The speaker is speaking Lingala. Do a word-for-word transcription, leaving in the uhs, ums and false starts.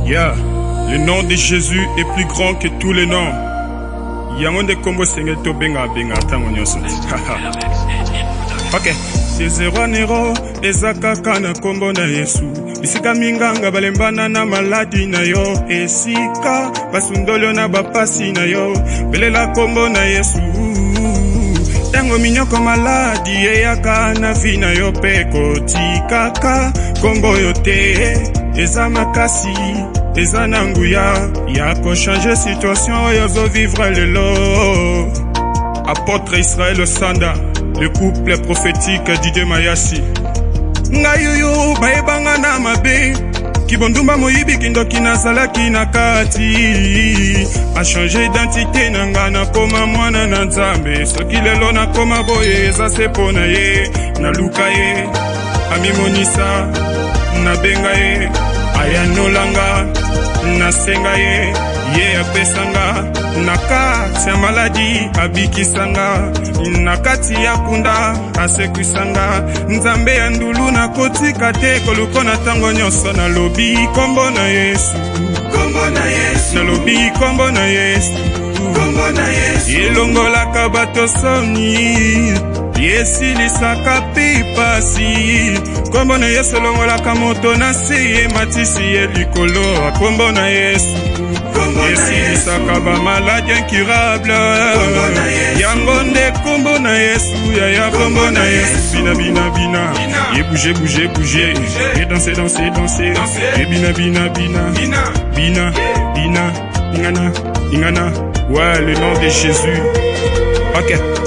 Yeah, le nom de Jésus est plus grand que tous les noms. Yangonde kombo senge to benga benga tango nyoso. Ok, c'est zéro nero ezaka kana kombo na Yesu. Bisika minganga balembana na maladi na yo. Esika basundolo na bapasi na yo. Belela kombo na Yesu. Tango minyoko maladi eyaka na vina yo peko tikaka kombo yo te. Eza makasi, eza nanguya, yako changer situation, yozo vivre le lot. Apôtre Israël Sanda, le couple prophétique d'Ide Mayasi. Ngayuyu, baebanga na mabe, kibondumba moyibi kindoki na salaki na kati. A changer identité nanga na koma mwana na nzambe. Soki lelo na koma boye, eza sepo na ye, na luka ye, amimonisa, na benga ye. Aya nolanga, na senga ye, ye apesanga. Nakati ya maladi, abikisanga. Nakati ya kunda, asekwisanga. Nzambe ya ndulu na kotika te, koluko na tango nyoso na lobi kombo na Yesu. Kombo na Yesu. Na lobi kombo na Yesu. Kombo na Yesu. Yelongola kabato soni. Yesilisaka pipasi. Kombo na Yesu longola moto na siye matisi ye likolo. Kombo na Yesu. Yesilisaka ba maladi incurable. Yangonde kombo na Yesu. Yaya kombo na Yesu. Bina bina bina. Ye bouger bouger bouger. Ye danser danser danser. Ye bina bina bina. Bina bina. Ingana ingana. Ouais, le nom de Jésus. Ok.